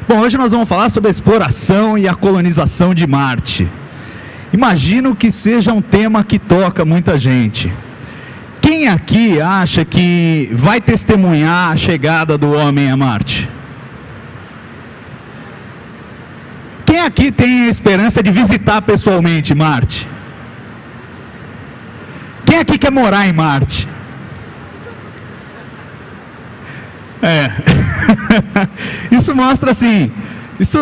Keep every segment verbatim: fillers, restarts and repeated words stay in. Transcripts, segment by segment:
Bom, hoje nós vamos falar sobre a exploração e a colonização de Marte. Imagino que seja um tema que toca muita gente. Quem aqui acha que vai testemunhar a chegada do homem a Marte? Quem aqui tem a esperança de visitar pessoalmente Marte? Quem aqui quer morar em Marte? É. Isso mostra assim, isso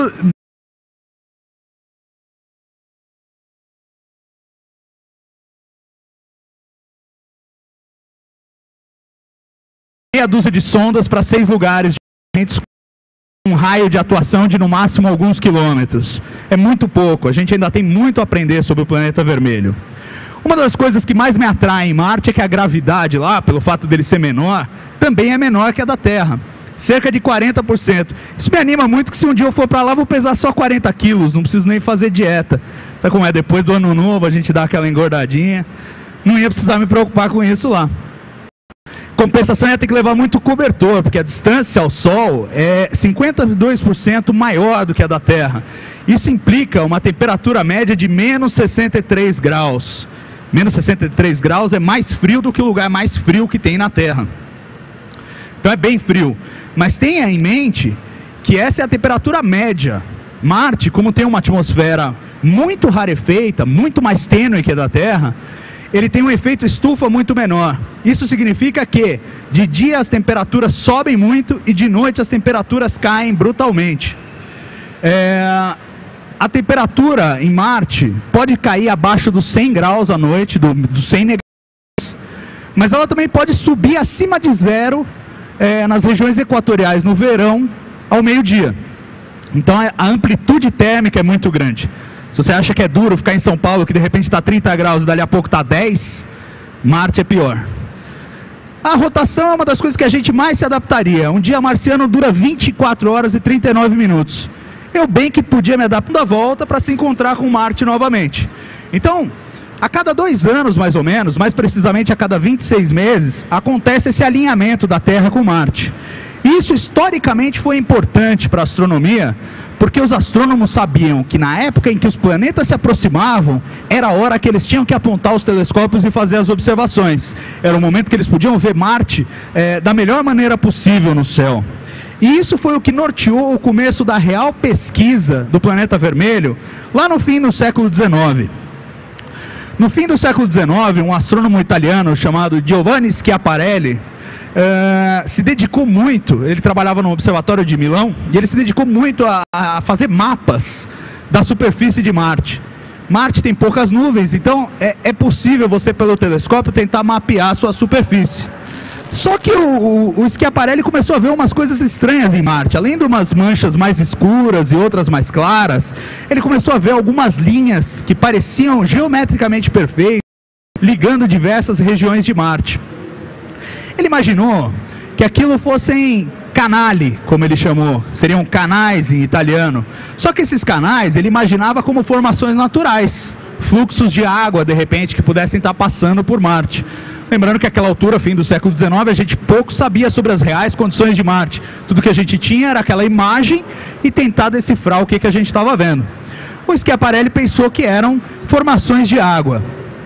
meia dúzia de sondas para seis lugares diferentes, com um raio de atuação de no máximo alguns quilômetros. É muito pouco, a gente ainda tem muito a aprender sobre o planeta vermelho. Uma das coisas que mais me atrai em Marte é que a gravidade lá, pelo fato dele ser menor, também é menor que a da Terra. Cerca de quarenta por cento. Isso me anima muito, que se um dia eu for para lá, vou pesar só quarenta quilos, não preciso nem fazer dieta. Sabe como é? Depois do ano novo, a gente dá aquela engordadinha. Não ia precisar me preocupar com isso lá. Compensação, ia ter que levar muito cobertor, porque a distância ao Sol é cinquenta e dois por cento maior do que a da Terra. Isso implica uma temperatura média de menos sessenta e três graus. Menos sessenta e três graus é mais frio do que o lugar mais frio que tem na Terra. Então é bem frio. Mas tenha em mente que essa é a temperatura média. Marte, como tem uma atmosfera muito rarefeita, muito mais tênue que a da Terra, ele tem um efeito estufa muito menor. Isso significa que de dia as temperaturas sobem muito e de noite as temperaturas caem brutalmente. É... A temperatura em Marte pode cair abaixo dos cem graus à noite, do, dos cem negativos, mas ela também pode subir acima de zero é, nas regiões equatoriais no verão ao meio-dia. Então a amplitude térmica é muito grande. Se você acha que é duro ficar em São Paulo, que de repente está trinta graus e dali a pouco está dez, Marte é pior. A rotação é uma das coisas que a gente mais se adaptaria. Um dia marciano dura vinte e quatro horas e trinta e nove minutos. Eu bem que podia me adaptar da volta para se encontrar com Marte novamente. Então, a cada dois anos mais ou menos, mais precisamente a cada vinte e seis meses, acontece esse alinhamento da Terra com Marte. Isso historicamente foi importante para a astronomia, porque os astrônomos sabiam que na época em que os planetas se aproximavam, era a hora que eles tinham que apontar os telescópios e fazer as observações. Era o momento que eles podiam ver Marte é, da melhor maneira possível no céu. E isso foi o que norteou o começo da real pesquisa do planeta vermelho, lá no fim do século dezenove. No fim do século dezenove, um astrônomo italiano chamado Giovanni Schiaparelli uh, se dedicou muito, ele trabalhava no Observatório de Milão, e ele se dedicou muito a, a fazer mapas da superfície de Marte. Marte tem poucas nuvens, então é, é possível você, pelo telescópio, tentar mapear a sua superfície. Só que o, o, o Schiaparelli começou a ver umas coisas estranhas em Marte. Além de umas manchas mais escuras e outras mais claras, ele começou a ver algumas linhas que pareciam geometricamente perfeitas, ligando diversas regiões de Marte. Ele imaginou que aquilo fossem canali, como ele chamou, seriam canais em italiano. Só que esses canais ele imaginava como formações naturais, fluxos de água, de repente, que pudessem estar passando por Marte. Lembrando que naquela altura, fim do século dezenove, a gente pouco sabia sobre as reais condições de Marte. Tudo que a gente tinha era aquela imagem e tentar decifrar o que, que a gente estava vendo. O Schiaparelli pensou que eram formações de água.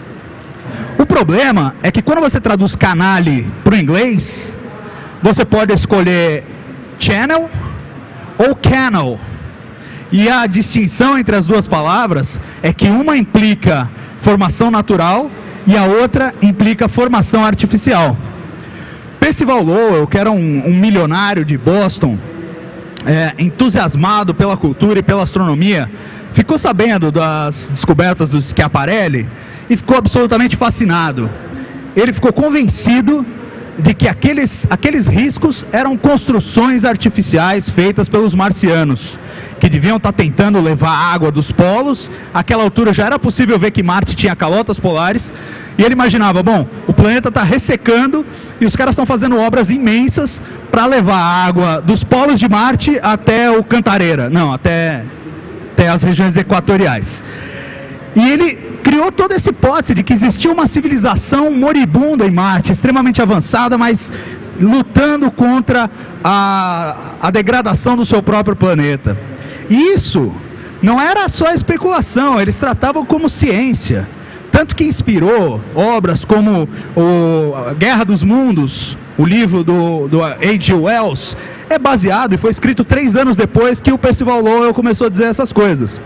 O problema é que quando você traduz canale para o inglês, você pode escolher channel ou canal. E a distinção entre as duas palavras é que uma implica formação natural e a outra implica formação artificial. Percival Lowell, que era um, um milionário de Boston, é, entusiasmado pela cultura e pela astronomia, ficou sabendo das descobertas do Schiaparelli e ficou absolutamente fascinado. Ele ficou convencido de que aqueles, aqueles riscos eram construções artificiais feitas pelos marcianos, que deviam estar tentando levar água dos polos. Àquela altura já era possível ver que Marte tinha calotas polares, e ele imaginava, bom, o planeta está ressecando e os caras estão fazendo obras imensas para levar água dos polos de Marte até o Cantareira, não, até, até as regiões equatoriais. E ele criou toda essa hipótese de que existia uma civilização moribunda em Marte, extremamente avançada, mas lutando contra a, a degradação do seu próprio planeta. E isso não era só especulação, eles tratavam como ciência. Tanto que inspirou obras como o a Guerra dos Mundos, o livro do, do H G Wells, é baseado e foi escrito três anos depois que o Percival Lowell começou a dizer essas coisas.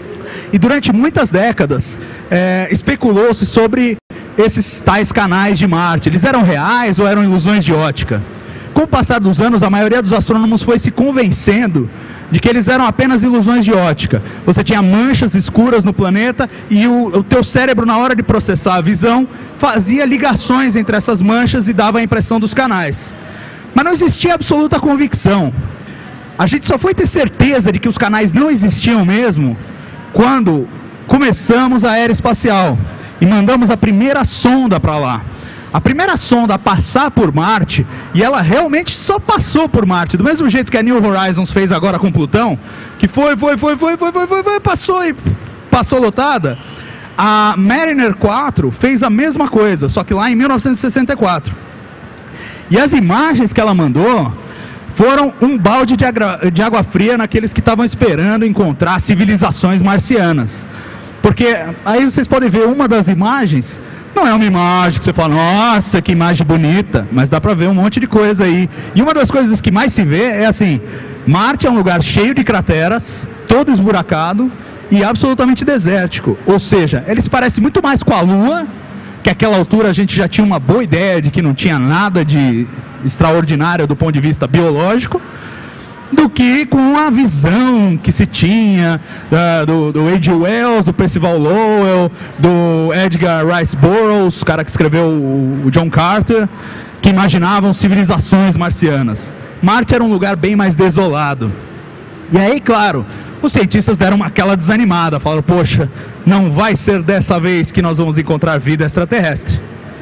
E durante muitas décadas, é, especulou-se sobre esses tais canais de Marte. Eles eram reais ou eram ilusões de ótica? Com o passar dos anos, a maioria dos astrônomos foi se convencendo de que eles eram apenas ilusões de ótica. Você tinha manchas escuras no planeta e o, o teu cérebro, na hora de processar a visão, fazia ligações entre essas manchas e dava a impressão dos canais. Mas não existia absoluta convicção. A gente só foi ter certeza de que os canais não existiam mesmo quando começamos a era espacial e mandamos a primeira sonda para lá. A primeira sonda a passar por Marte, e ela realmente só passou por Marte, do mesmo jeito que a New Horizons fez agora com Plutão, que foi, foi, foi, foi, foi, foi, foi, foi passou e passou lotada. A Mariner quatro fez a mesma coisa, só que lá em mil novecentos e sessenta e quatro. E as imagens que ela mandou foram um balde de, agra, de água fria naqueles que estavam esperando encontrar civilizações marcianas. Porque aí vocês podem ver uma das imagens. Não é uma imagem que você fala, nossa, que imagem bonita, mas dá pra ver um monte de coisa aí. E uma das coisas que mais se vê é assim, Marte é um lugar cheio de crateras, todo esburacado e absolutamente desértico. Ou seja, ele se parece muito mais com a Lua, que àquela altura a gente já tinha uma boa ideia de que não tinha nada de extraordinário do ponto de vista biológico, do que com a visão que se tinha uh, do, do H G Wells, do Percival Lowell, do Edgar Rice Burroughs, o cara que escreveu o, o John Carter, que imaginavam civilizações marcianas. Marte era um lugar bem mais desolado. E aí, claro, os cientistas deram uma, aquela desanimada, falaram, poxa, não vai ser dessa vez que nós vamos encontrar vida extraterrestre.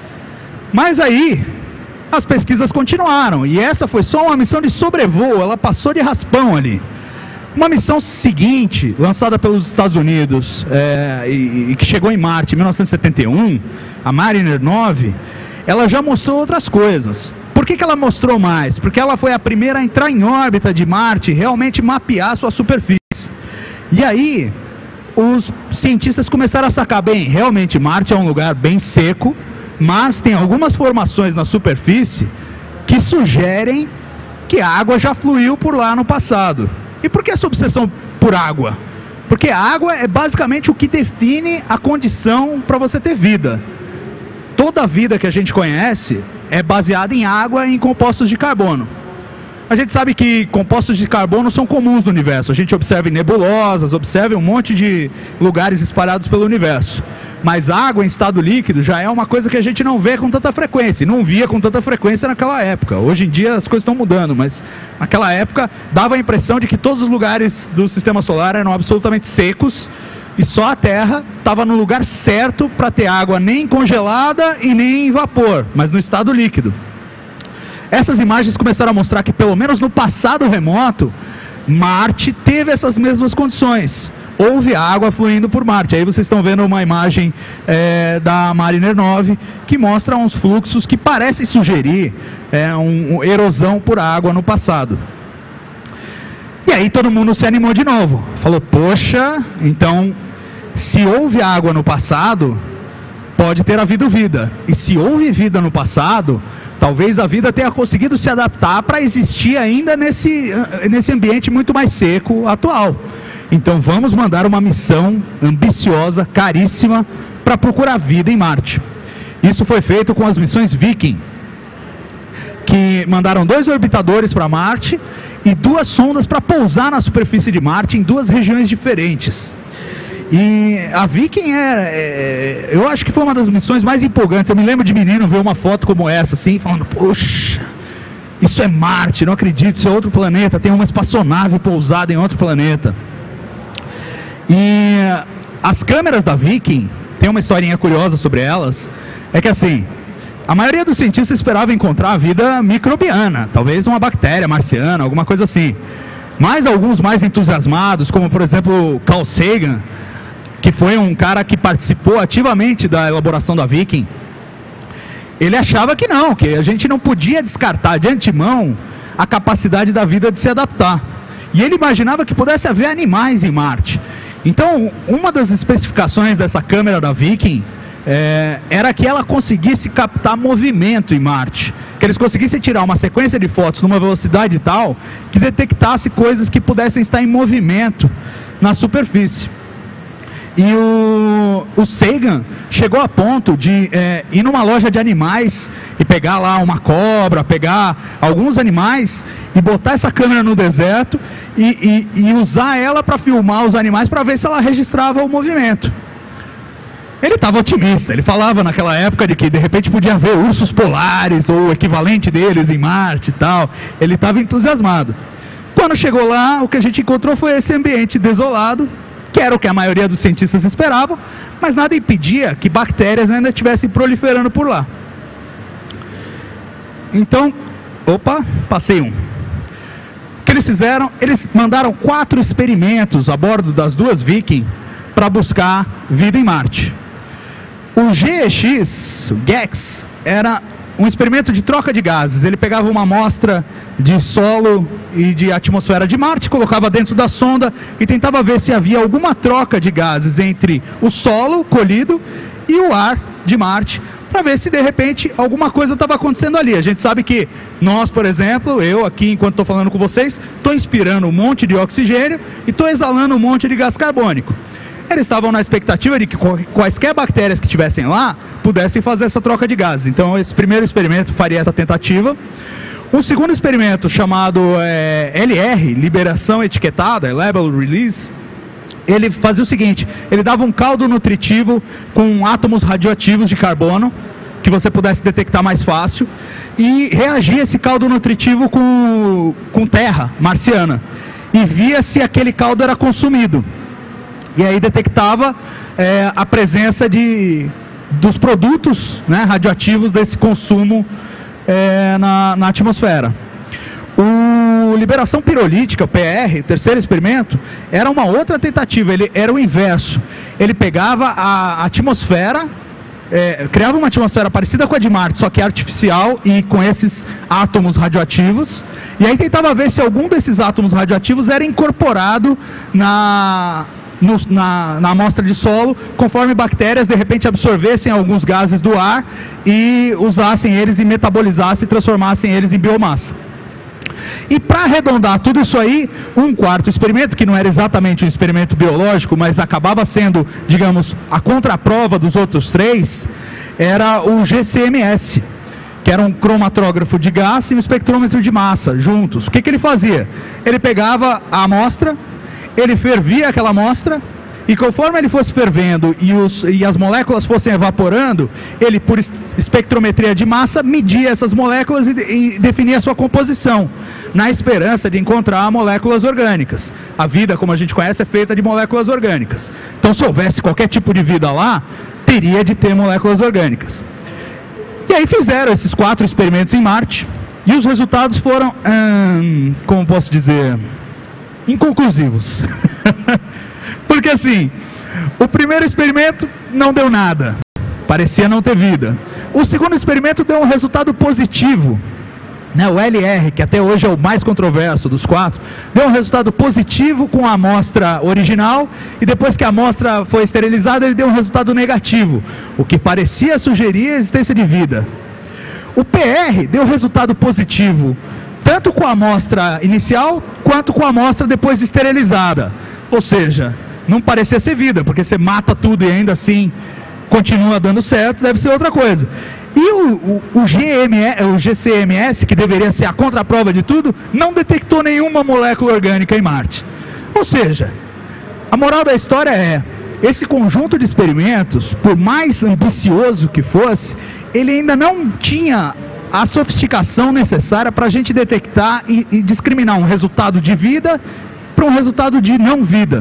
Mas aí as pesquisas continuaram, e essa foi só uma missão de sobrevoo, ela passou de raspão ali. Uma missão seguinte, lançada pelos Estados Unidos, é, e, e que chegou em Marte em mil novecentos e setenta e um, a Mariner nove, ela já mostrou outras coisas. Por que que ela mostrou mais? Porque ela foi a primeira a entrar em órbita de Marte, realmente mapear sua superfície. E aí, os cientistas começaram a sacar, bem, realmente Marte é um lugar bem seco, mas tem algumas formações na superfície que sugerem que a água já fluiu por lá no passado. E por que essa obsessão por água? Porque a água é basicamente o que define a condição para você ter vida. Toda a vida que a gente conhece é baseada em água e em compostos de carbono. A gente sabe que compostos de carbono são comuns no universo. A gente observa em nebulosas, observa um monte de lugares espalhados pelo universo. Mas água em estado líquido já é uma coisa que a gente não vê com tanta frequência. E não via com tanta frequência naquela época. Hoje em dia as coisas estão mudando, mas naquela época dava a impressão de que todos os lugares do sistema solar eram absolutamente secos e só a Terra estava no lugar certo para ter água nem congelada e nem em vapor, mas no estado líquido. Essas imagens começaram a mostrar que, pelo menos no passado remoto, Marte teve essas mesmas condições. Houve água fluindo por Marte. Aí vocês estão vendo uma imagem é, da Mariner nove que mostra uns fluxos que parecem sugerir é, um, um erosão por água no passado. E aí todo mundo se animou de novo. Falou, poxa, então se houve água no passado, pode ter havido vida. E se houve vida no passado, talvez a vida tenha conseguido se adaptar para existir ainda nesse, nesse ambiente muito mais seco atual. Então vamos mandar uma missão ambiciosa, caríssima, para procurar vida em Marte. Isso foi feito com as missões Viking, que mandaram dois orbitadores para Marte e duas sondas para pousar na superfície de Marte em duas regiões diferentes. E a Viking é, é, eu acho que foi uma das missões mais empolgantes. Eu me lembro de menino ver uma foto como essa, assim, falando, poxa, isso é Marte, não acredito, isso é outro planeta, tem uma espaçonave pousada em outro planeta. E as câmeras da Viking, tem uma historinha curiosa sobre elas, é que assim, a maioria dos cientistas esperava encontrar a vida microbiana, talvez uma bactéria marciana, alguma coisa assim. Mas alguns mais entusiasmados, como por exemplo Carl Sagan, que foi um cara que participou ativamente da elaboração da Viking, ele achava que não, que a gente não podia descartar de antemão a capacidade da vida de se adaptar. E ele imaginava que pudesse haver animais em Marte. Então, uma das especificações dessa câmera da Viking é, era que ela conseguisse captar movimento em Marte. Que eles conseguissem tirar uma sequência de fotos numa velocidade tal que detectasse coisas que pudessem estar em movimento na superfície. E o, o Sagan chegou a ponto de é, ir numa loja de animais e pegar lá uma cobra, pegar alguns animais e botar essa câmera no deserto e, e, e usar ela para filmar os animais para ver se ela registrava o movimento. Ele estava otimista, ele falava naquela época de que de repente podia haver ursos polares ou o equivalente deles em Marte e tal. Ele estava entusiasmado. Quando chegou lá, o que a gente encontrou foi esse ambiente desolado, que era o que a maioria dos cientistas esperavam, mas nada impedia que bactérias ainda estivessem proliferando por lá. Então, opa, passei um. O que eles fizeram? Eles mandaram quatro experimentos a bordo das duas Viking para buscar vida em Marte. O G E X, o GEX, era um experimento de troca de gases. Ele pegava uma amostra de solo e de atmosfera de Marte, colocava dentro da sonda e tentava ver se havia alguma troca de gases entre o solo colhido e o ar de Marte, para ver se de repente alguma coisa estava acontecendo ali. A gente sabe que nós, por exemplo, eu aqui enquanto estou falando com vocês, estou inspirando um monte de oxigênio e estou exalando um monte de gás carbônico. Eles estavam na expectativa de que quaisquer bactérias que estivessem lá pudessem fazer essa troca de gases. Então esse primeiro experimento faria essa tentativa. Um segundo experimento chamado é, L R, liberação etiquetada, Label Release, ele fazia o seguinte: ele dava um caldo nutritivo com átomos radioativos de carbono que você pudesse detectar mais fácil e reagia esse caldo nutritivo com, com terra marciana e via se aquele caldo era consumido. E aí detectava é, a presença de, dos produtos, né, radioativos desse consumo é, na, na atmosfera. O liberação pirolítica, o P R, o terceiro experimento, era uma outra tentativa, ele era o inverso. Ele pegava a atmosfera, é, criava uma atmosfera parecida com a de Marte, só que artificial e com esses átomos radioativos, e aí tentava ver se algum desses átomos radioativos era incorporado na... No, na, na amostra de solo, conforme bactérias de repente absorvessem alguns gases do ar e usassem eles e metabolizassem e transformassem eles em biomassa. E para arredondar tudo isso aí, um quarto experimento, que não era exatamente um experimento biológico, mas acabava sendo, digamos, a contraprova dos outros três, era o G C M S, que era um cromatrógrafo de gás e um espectrômetro de massa juntos. O que, que ele fazia? Ele pegava a amostra, ele fervia aquela amostra e conforme ele fosse fervendo e, os, e as moléculas fossem evaporando, ele, por espectrometria de massa, media essas moléculas e, e definia a sua composição, na esperança de encontrar moléculas orgânicas. A vida, como a gente conhece, é feita de moléculas orgânicas. Então, se houvesse qualquer tipo de vida lá, teria de ter moléculas orgânicas. E aí fizeram esses quatro experimentos em Marte e os resultados foram, hum, como posso dizer... inconclusivos. Porque assim, o primeiro experimento não deu nada, parecia não ter vida. O segundo experimento deu um resultado positivo, né? O L R, que até hoje é o mais controverso dos quatro, deu um resultado positivo com a amostra original e depois que a amostra foi esterilizada ele deu um resultado negativo, o que parecia sugerir a existência de vida. O P R deu resultado positivo tanto com a amostra inicial, quanto com a amostra depois de esterilizada. Ou seja, não parecia ser vida, porque você mata tudo e ainda assim continua dando certo, deve ser outra coisa. E o, o, o, G M, o G C M S, que deveria ser a contraprova de tudo, não detectou nenhuma molécula orgânica em Marte. Ou seja, a moral da história é, esse conjunto de experimentos, por mais ambicioso que fosse, ele ainda não tinha a sofisticação necessária para a gente detectar e, e discriminar um resultado de vida para um resultado de não vida.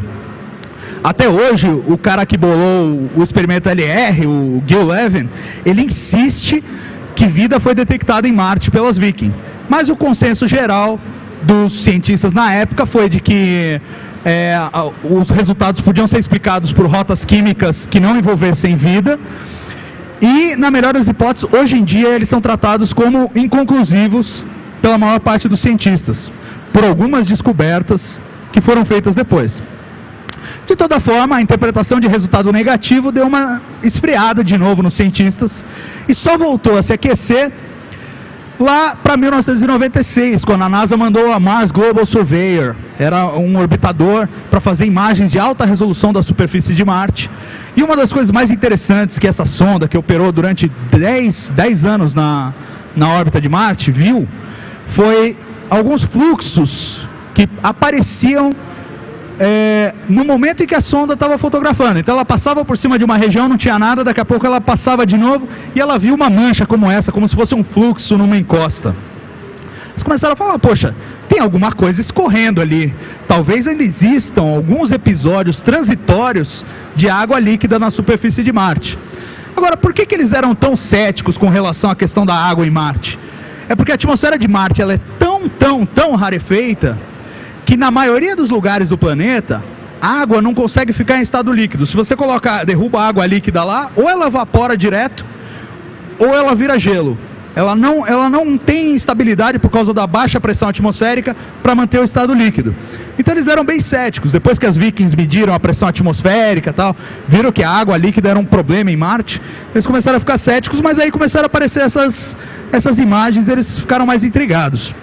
Até hoje, o cara que bolou o experimento L R, o Gil Levin, ele insiste que vida foi detectada em Marte pelas Viking. Mas o consenso geral dos cientistas na época foi de que é, os resultados podiam ser explicados por rotas químicas que não envolvessem vida E, na melhor das hipóteses, hoje em dia eles são tratados como inconclusivos pela maior parte dos cientistas, por algumas descobertas que foram feitas depois. De toda forma, a interpretação de resultado negativo deu uma esfriada de novo nos cientistas e só voltou a se aquecer lá para mil novecentos e noventa e seis, quando a NASA mandou a Mars Global Surveyor. Era um orbitador para fazer imagens de alta resolução da superfície de Marte. E uma das coisas mais interessantes que essa sonda, que operou durante dez anos na, na órbita de Marte, viu, foi alguns fluxos que apareciam É, no momento em que a sonda estava fotografando. Então ela passava por cima de uma região, não tinha nada, daqui a pouco ela passava de novo e ela viu uma mancha como essa, como se fosse um fluxo numa encosta. Eles começaram a falar, poxa, tem alguma coisa escorrendo ali, talvez ainda existam alguns episódios transitórios de água líquida na superfície de Marte. Agora, por que que eles eram tão céticos com relação à questão da água em Marte? É porque a atmosfera de Marte ela é tão, tão, tão rarefeita que na maioria dos lugares do planeta, a água não consegue ficar em estado líquido. Se você coloca, derruba a água líquida lá, ou ela evapora direto, ou ela vira gelo. Ela não, ela não tem estabilidade por causa da baixa pressão atmosférica para manter o estado líquido. Então eles eram bem céticos. Depois que as Vikings mediram a pressão atmosférica e tal, viram que a água líquida era um problema em Marte, eles começaram a ficar céticos, mas aí começaram a aparecer essas, essas imagens, eles ficaram mais intrigados.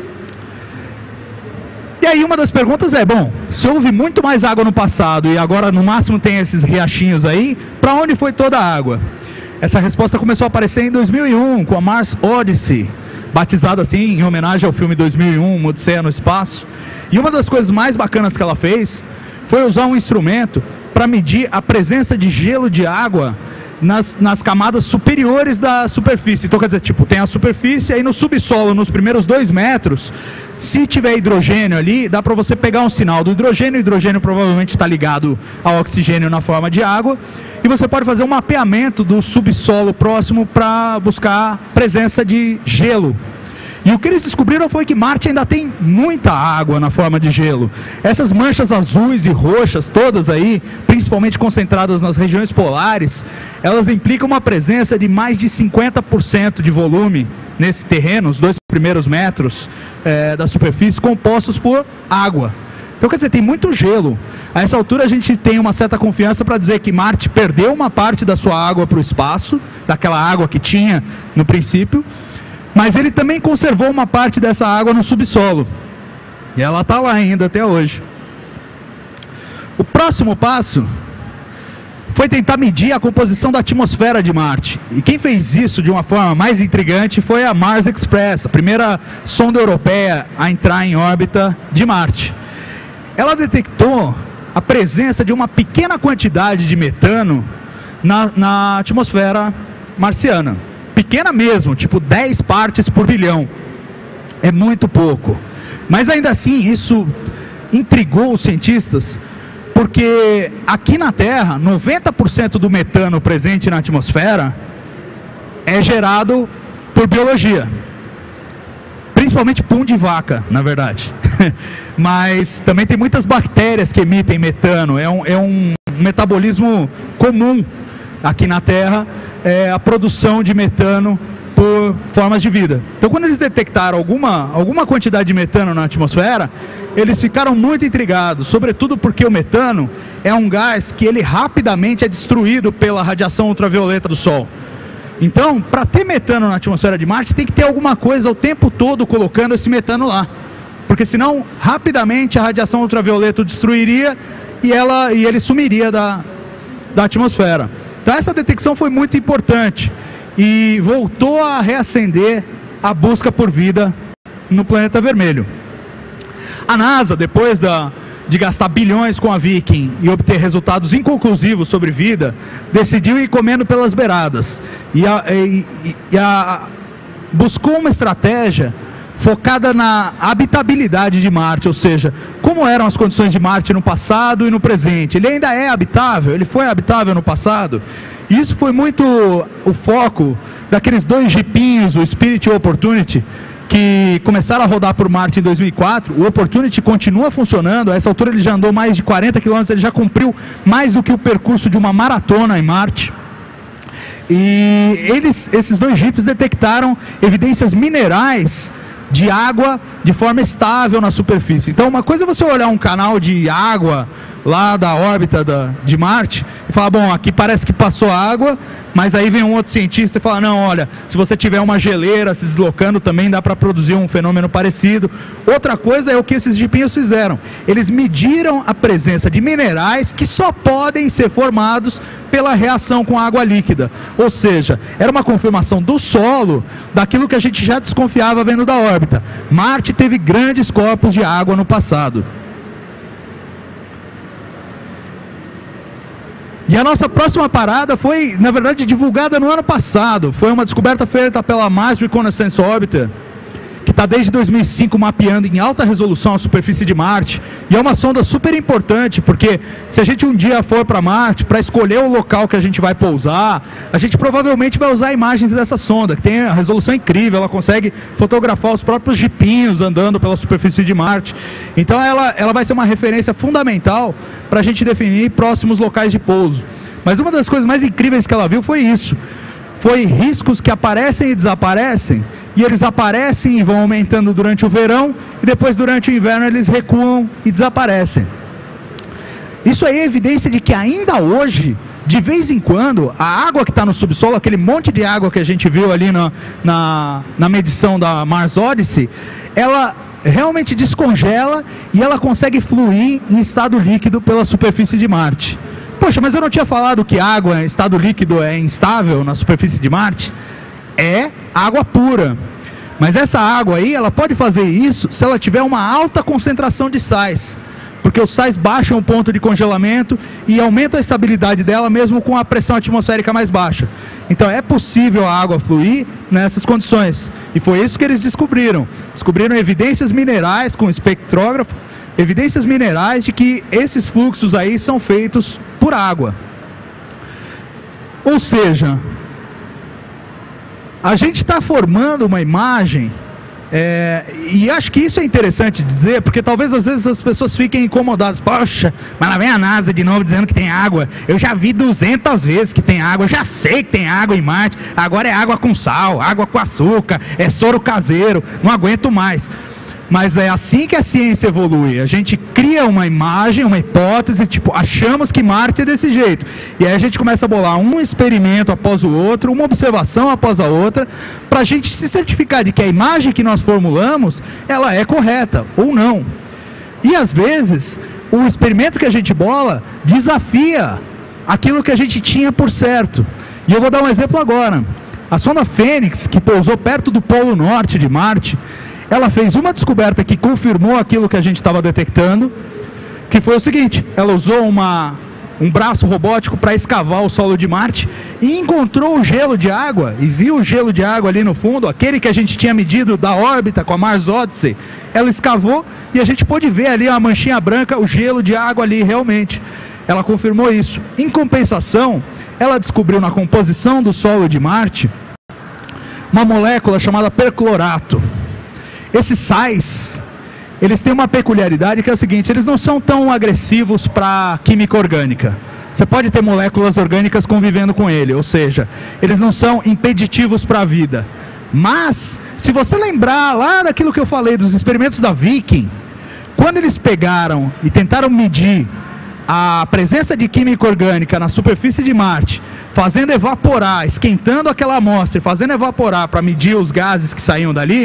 E aí uma das perguntas é, bom, se houve muito mais água no passado e agora no máximo tem esses riachinhos aí, para onde foi toda a água? Essa resposta começou a aparecer em dois mil e um, com a Mars Odyssey, batizada assim em homenagem ao filme dois mil e um, Odisseia no Espaço. E uma das coisas mais bacanas que ela fez foi usar um instrumento para medir a presença de gelo de água Nas, nas camadas superiores da superfície. Então quer dizer, tipo, tem a superfície, aí no subsolo, nos primeiros dois metros, se tiver hidrogênio ali, dá para você pegar um sinal do hidrogênio. O hidrogênio provavelmente está ligado ao oxigênio na forma de água, e você pode fazer um mapeamento do subsolo próximo para buscar presença de gelo. E o que eles descobriram foi que Marte ainda tem muita água na forma de gelo. Essas manchas azuis e roxas todas aí, principalmente concentradas nas regiões polares, elas implicam uma presença de mais de cinquenta por cento de volume nesse terreno, os dois primeiros metros é, da superfície, compostos por água. Então quer dizer, tem muito gelo. A essa altura a gente tem uma certa confiança para dizer que Marte perdeu uma parte da sua água para o espaço, daquela água que tinha no princípio, mas ele também conservou uma parte dessa água no subsolo. E ela está lá ainda até hoje. O próximo passo foi tentar medir a composição da atmosfera de Marte. E quem fez isso de uma forma mais intrigante foi a Mars Express, a primeira sonda europeia a entrar em órbita de Marte. Ela detectou a presença de uma pequena quantidade de metano na, na atmosfera marciana. Pequena mesmo, tipo dez partes por bilhão. É muito pouco. Mas ainda assim, isso intrigou os cientistas, porque aqui na Terra, noventa por cento do metano presente na atmosfera é gerado por biologia. Principalmente pum de vaca, na verdade. Mas também tem muitas bactérias que emitem metano. É um, é um metabolismo comum aqui na Terra, é a produção de metano por formas de vida. Então, quando eles detectaram alguma, alguma quantidade de metano na atmosfera, eles ficaram muito intrigados, sobretudo porque o metano é um gás que ele rapidamente é destruído pela radiação ultravioleta do Sol. Então, para ter metano na atmosfera de Marte, tem que ter alguma coisa o tempo todo colocando esse metano lá. Porque senão, rapidamente, a radiação ultravioleta o destruiria e, ela, e ele sumiria da, da atmosfera. Então essa detecção foi muito importante e voltou a reacender a busca por vida no planeta vermelho. A NASA, depois da, de gastar bilhões com a Viking e obter resultados inconclusivos sobre vida, decidiu ir comendo pelas beiradas e, a, e, e a, buscou uma estratégia focada na habitabilidade de Marte, ou seja, como eram as condições de Marte no passado e no presente. Ele ainda é habitável, ele foi habitável no passado, e isso foi muito o foco daqueles dois jipinhos, o Spirit e o Opportunity, que começaram a rodar por Marte em dois mil e quatro. O Opportunity continua funcionando, a essa altura ele já andou mais de quarenta quilômetros, ele já cumpriu mais do que o percurso de uma maratona em Marte. e eles, esses dois jipes detectaram evidências minerais de água de forma estável na superfície. Então, uma coisa é você olhar um canal de água lá da órbita da, de Marte e falar, bom, aqui parece que passou água, mas aí vem um outro cientista e fala, não, olha, se você tiver uma geleira se deslocando também dá para produzir um fenômeno parecido. Outra coisa é o que esses jipinhos fizeram. Eles mediram a presença de minerais que só podem ser formados pela reação com água líquida. Ou seja, era uma confirmação do solo daquilo que a gente já desconfiava vendo da órbita. Marte teve grandes corpos de água no passado. E a nossa próxima parada foi, na verdade, divulgada no ano passado. Foi uma descoberta feita pela Mars Reconnaissance Orbiter, que está desde dois mil e cinco mapeando em alta resolução a superfície de Marte. E é uma sonda super importante, porque se a gente um dia for para Marte, para escolher o local que a gente vai pousar, a gente provavelmente vai usar imagens dessa sonda, que tem a resolução incrível, ela consegue fotografar os próprios jipinhos andando pela superfície de Marte. Então ela, ela vai ser uma referência fundamental para a gente definir próximos locais de pouso. Mas uma das coisas mais incríveis que ela viu foi isso. Foi riscos que aparecem e desaparecem, e eles aparecem e vão aumentando durante o verão, e depois durante o inverno eles recuam e desaparecem. Isso aí é evidência de que ainda hoje, de vez em quando, a água que está no subsolo, aquele monte de água que a gente viu ali na, na, na medição da Mars Odyssey, ela realmente descongela e ela consegue fluir em estado líquido pela superfície de Marte. Poxa, mas eu não tinha falado que água em estado líquido é instável na superfície de Marte? É água pura. Mas essa água aí, ela pode fazer isso se ela tiver uma alta concentração de sais. Porque os sais baixam o ponto de congelamento e aumentam a estabilidade dela mesmo com a pressão atmosférica mais baixa. Então é possível a água fluir nessas condições. E foi isso que eles descobriram. Descobriram evidências minerais com espectrógrafo, evidências minerais de que esses fluxos aí são feitos por água. Ou seja, a gente está formando uma imagem, é, e acho que isso é interessante dizer, porque talvez às vezes as pessoas fiquem incomodadas. Poxa, mas lá vem a NASA de novo dizendo que tem água. Eu já vi duzentas vezes que tem água, eu já sei que tem água em Marte. Agora é água com sal, água com açúcar, é soro caseiro, não aguento mais. Mas é assim que a ciência evolui. A gente cria uma imagem, uma hipótese, tipo, achamos que Marte é desse jeito. E aí a gente começa a bolar um experimento após o outro, uma observação após a outra, para a gente se certificar de que a imagem que nós formulamos, ela é correta ou não. E às vezes, o experimento que a gente bola desafia aquilo que a gente tinha por certo. E eu vou dar um exemplo agora. A sonda Fênix, que pousou perto do Polo Norte de Marte, ela fez uma descoberta que confirmou aquilo que a gente estava detectando, que foi o seguinte: ela usou uma, um braço robótico para escavar o solo de Marte e encontrou o gelo de água, e viu o gelo de água ali no fundo, aquele que a gente tinha medido da órbita com a Mars Odyssey. Ela escavou e a gente pôde ver ali a manchinha branca, o gelo de água ali realmente. Ela confirmou isso. Em compensação, ela descobriu na composição do solo de Marte uma molécula chamada perclorato. Esses sais, eles têm uma peculiaridade que é o seguinte: eles não são tão agressivos para a química orgânica. Você pode ter moléculas orgânicas convivendo com ele, ou seja, eles não são impeditivos para a vida. Mas, se você lembrar lá daquilo que eu falei dos experimentos da Viking, quando eles pegaram e tentaram medir a presença de química orgânica na superfície de Marte, fazendo evaporar, esquentando aquela amostra e fazendo evaporar para medir os gases que saíam dali,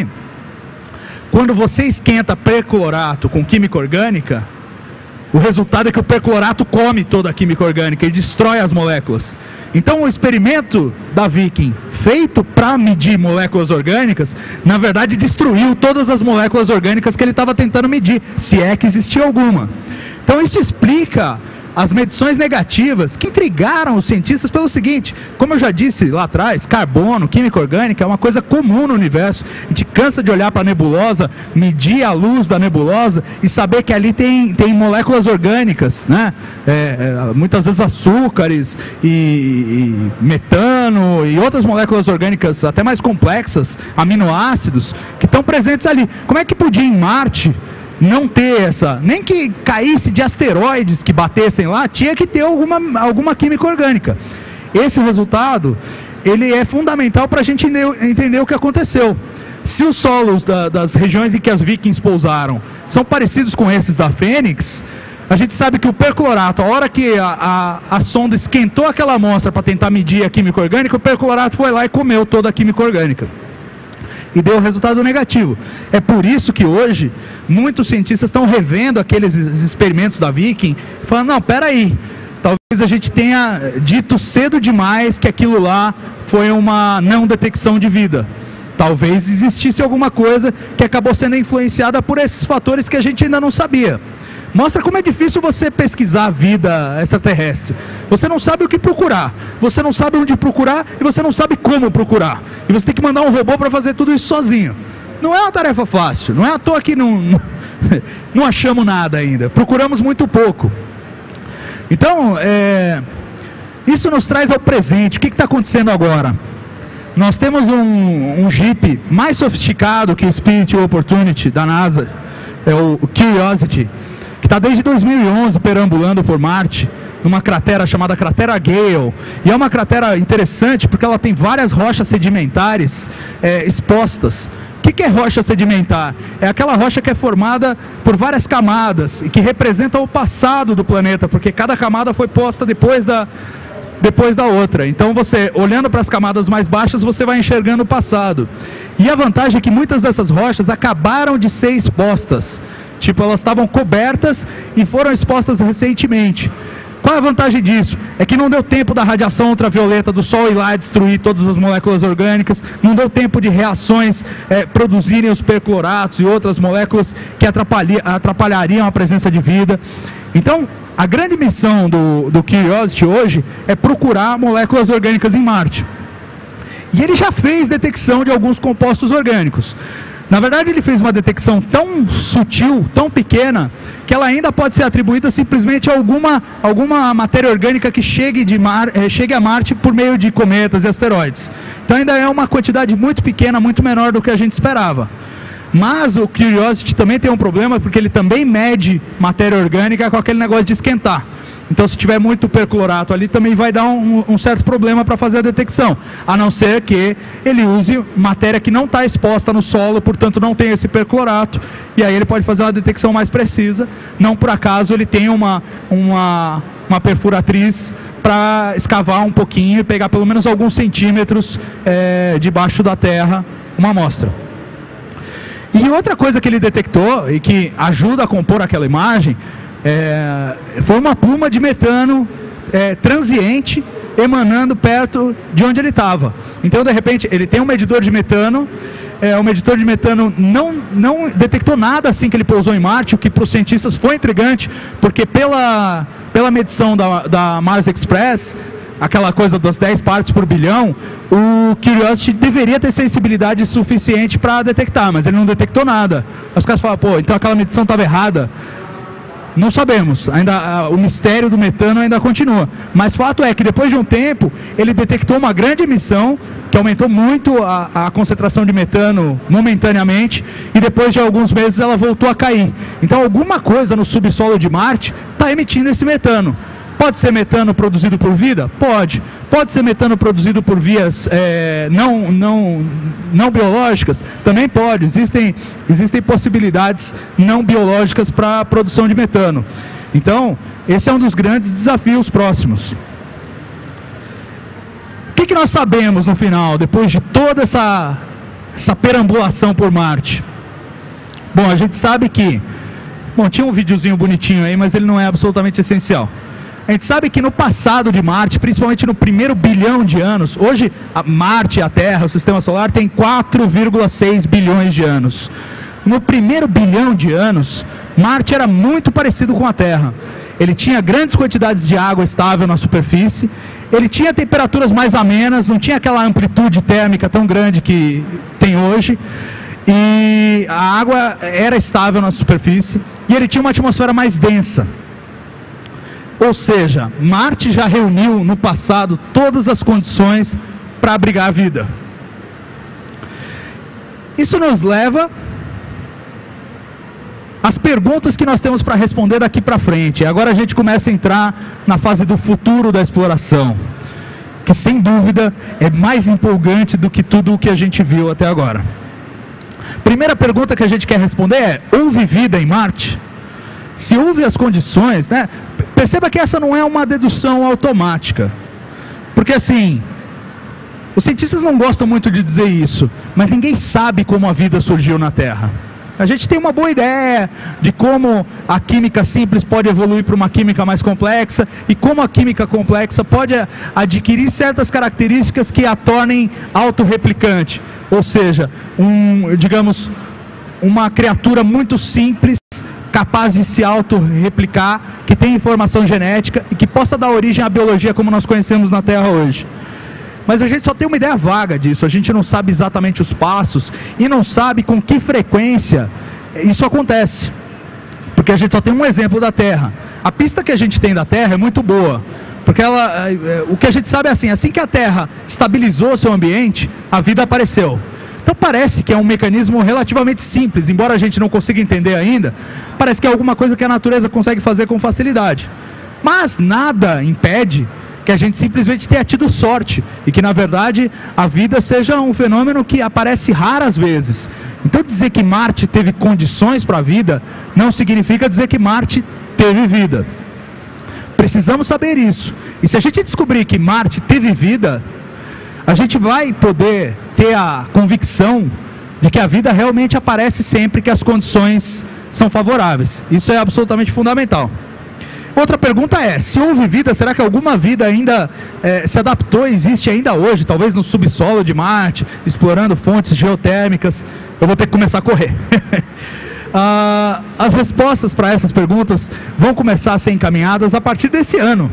quando você esquenta perclorato com química orgânica, o resultado é que o perclorato come toda a química orgânica e destrói as moléculas. Então o experimento da Viking, feito para medir moléculas orgânicas, na verdade destruiu todas as moléculas orgânicas que ele estava tentando medir, se é que existia alguma. Então isso explica as medições negativas que intrigaram os cientistas pelo seguinte: como eu já disse lá atrás, carbono, química orgânica é uma coisa comum no universo. A gente cansa de olhar para a nebulosa, medir a luz da nebulosa e saber que ali tem, tem moléculas orgânicas, né? É, é, muitas vezes açúcares e, e metano e outras moléculas orgânicas até mais complexas, aminoácidos, que estão presentes ali. Como é que podia em Marte não ter essa, nem que caísse de asteroides que batessem lá, tinha que ter alguma, alguma química orgânica. Esse resultado ele é fundamental para a gente entender o que aconteceu. Se os solos da, das regiões em que as Vikings pousaram são parecidos com esses da Fênix, a gente sabe que o perclorato, a hora que a, a, a sonda esquentou aquela amostra para tentar medir a química orgânica, o perclorato foi lá e comeu toda a química orgânica. E deu resultado negativo. É por isso que hoje muitos cientistas estão revendo aqueles experimentos da Viking, falando, não, peraí, talvez a gente tenha dito cedo demais que aquilo lá foi uma não detecção de vida. Talvez existisse alguma coisa que acabou sendo influenciada por esses fatores que a gente ainda não sabia. Mostra como é difícil você pesquisar a vida extraterrestre. Você não sabe o que procurar, você não sabe onde procurar e você não sabe como procurar. E você tem que mandar um robô para fazer tudo isso sozinho. Não é uma tarefa fácil, não é à toa que não, não, não achamos nada ainda. Procuramos muito pouco. Então, é, isso nos traz ao presente. O que está acontecendo agora? Nós temos um, um Jeep mais sofisticado que o Spirit Opportunity da NASA, é o, o Curiosity, que está desde dois mil e onze perambulando por Marte, numa cratera chamada cratera Gale. E é uma cratera interessante porque ela tem várias rochas sedimentares é, expostas. O que, que é rocha sedimentar? É aquela rocha que é formada por várias camadas e que representa o passado do planeta, porque cada camada foi posta depois da, depois da outra. Então você, olhando para as camadas mais baixas, você vai enxergando o passado. E a vantagem é que muitas dessas rochas acabaram de ser expostas. Tipo, elas estavam cobertas e foram expostas recentemente. Qual é a vantagem disso? É que não deu tempo da radiação ultravioleta do Sol ir lá e destruir todas as moléculas orgânicas, não deu tempo de reações é, produzirem os percloratos e outras moléculas que atrapalhariam a presença de vida. Então, a grande missão do, do Curiosity hoje é procurar moléculas orgânicas em Marte. E ele já fez detecção de alguns compostos orgânicos. Na verdade, ele fez uma detecção tão sutil, tão pequena, que ela ainda pode ser atribuída simplesmente a alguma, alguma matéria orgânica que chegue, de Mar, eh, chegue a Marte por meio de cometas e asteroides. Então ainda é uma quantidade muito pequena, muito menor do que a gente esperava. Mas o Curiosity também tem um problema, porque ele também mede matéria orgânica com aquele negócio de esquentar. Então, se tiver muito perclorato ali, também vai dar um, um certo problema para fazer a detecção. A não ser que ele use matéria que não está exposta no solo, portanto não tem esse perclorato, e aí ele pode fazer uma detecção mais precisa. Não por acaso ele tem uma, uma, uma perfuratriz para escavar um pouquinho e pegar pelo menos alguns centímetros é, debaixo da terra uma amostra. E outra coisa que ele detectou e que ajuda a compor aquela imagem É, foi uma pluma de metano é, transiente emanando perto de onde ele estava. Então, de repente, ele tem um medidor de metano. É, o medidor de metano não, não detectou nada assim que ele pousou em Marte, o que para os cientistas foi intrigante, porque pela, pela medição da, da Mars Express, aquela coisa das dez partes por bilhão, o Curiosity deveria ter sensibilidade suficiente para detectar, mas ele não detectou nada. Os caras falam, pô, então aquela medição estava errada. Não sabemos, ainda, o mistério do metano ainda continua. Mas fato é que depois de um tempo, ele detectou uma grande emissão, que aumentou muito a, a concentração de metano momentaneamente, e depois de alguns meses ela voltou a cair. Então alguma coisa no subsolo de Marte está emitindo esse metano. Pode ser metano produzido por vida? Pode. Pode ser metano produzido por vias é, não, não, não biológicas? Também pode. Existem, existem possibilidades não biológicas para a produção de metano. Então, esse é um dos grandes desafios próximos. O que, que nós sabemos no final, depois de toda essa, essa perambulação por Marte? Bom, a gente sabe que... Bom, tinha um videozinho bonitinho aí, mas ele não é absolutamente essencial. A gente sabe que no passado de Marte, principalmente no primeiro bilhão de anos, hoje a Marte, a Terra, o Sistema Solar tem quatro vírgula seis bilhões de anos. No primeiro bilhão de anos, Marte era muito parecido com a Terra. Ele tinha grandes quantidades de água estável na superfície, ele tinha temperaturas mais amenas, não tinha aquela amplitude térmica tão grande que tem hoje, e a água era estável na superfície, e ele tinha uma atmosfera mais densa. Ou seja, Marte já reuniu no passado todas as condições para abrigar a vida. Isso nos leva às perguntas que nós temos para responder daqui para frente. Agora a gente começa a entrar na fase do futuro da exploração. que sem dúvida é mais empolgante do que tudo o que a gente viu até agora. Primeira pergunta que a gente quer responder é: houve vida em Marte? Se houve as condições, né? Perceba que essa não é uma dedução automática, porque assim, os cientistas não gostam muito de dizer isso, mas ninguém sabe como a vida surgiu na Terra. A gente tem uma boa ideia de como a química simples pode evoluir para uma química mais complexa e como a química complexa pode adquirir certas características que a tornem autorreplicante, ou seja, um, digamos, uma criatura muito simples, capaz de se autorreplicar, que tem informação genética e que possa dar origem à biologia como nós conhecemos na Terra hoje. Mas a gente só tem uma ideia vaga disso, a gente não sabe exatamente os passos e não sabe com que frequência isso acontece. Porque a gente só tem um exemplo da Terra. A pista que a gente tem da Terra é muito boa, porque ela, o que a gente sabe é assim, assim que a Terra estabilizou seu ambiente, a vida apareceu. Então parece que é um mecanismo relativamente simples, embora a gente não consiga entender ainda, parece que é alguma coisa que a natureza consegue fazer com facilidade. Mas nada impede que a gente simplesmente tenha tido sorte e que na verdade a vida seja um fenômeno que aparece raras vezes. Então dizer que Marte teve condições para a vida não significa dizer que Marte teve vida. Precisamos saber isso. E se a gente descobrir que Marte teve vida, a gente vai poder ter a convicção de que a vida realmente aparece sempre que as condições são favoráveis. Isso é absolutamente fundamental. Outra pergunta é: se houve vida, será que alguma vida ainda é, se adaptou, existe ainda hoje, talvez no subsolo de Marte, explorando fontes geotérmicas? Eu vou ter que começar a correr. ah, as respostas para essas perguntas vão começar a ser encaminhadas a partir desse ano.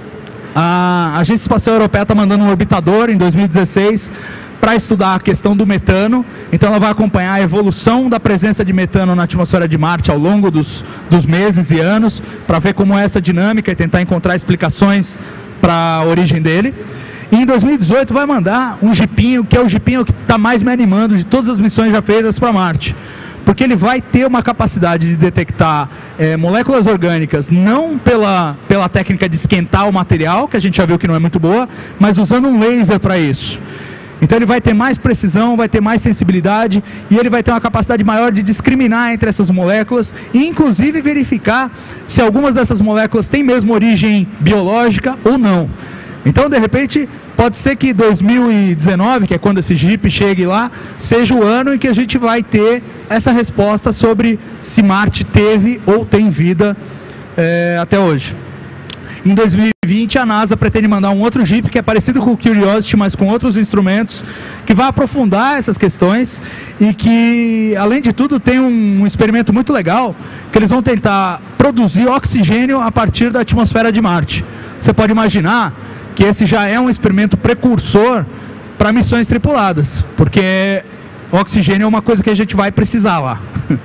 A Agência Espacial Europeia está mandando um orbitador em dois mil e dezesseis para estudar a questão do metano. Então ela vai acompanhar a evolução da presença de metano na atmosfera de Marte ao longo dos, dos meses e anos, para ver como é essa dinâmica e tentar encontrar explicações para a origem dele. E em dois mil e dezoito vai mandar um jipinho, que é o jipinho que está mais me animando de todas as missões já feitas para Marte, porque ele vai ter uma capacidade de detectar é, moléculas orgânicas, não pela, pela técnica de esquentar o material, que a gente já viu que não é muito boa, mas usando um laser para isso. Então ele vai ter mais precisão, vai ter mais sensibilidade e ele vai ter uma capacidade maior de discriminar entre essas moléculas e inclusive verificar se algumas dessas moléculas têm mesmo origem biológica ou não. Então de repente pode ser que dois mil e dezenove, que é quando esse Jeep chegue lá, seja o ano em que a gente vai ter essa resposta sobre se Marte teve ou tem vida é, até hoje. Em dois mil e vinte, a NASA pretende mandar um outro Jeep que é parecido com o Curiosity, mas com outros instrumentos, que vai aprofundar essas questões e que, além de tudo, tem um, um experimento muito legal, que eles vão tentar produzir oxigênio a partir da atmosfera de Marte. Você pode imaginar que esse já é um experimento precursor para missões tripuladas, porque o oxigênio é uma coisa que a gente vai precisar lá.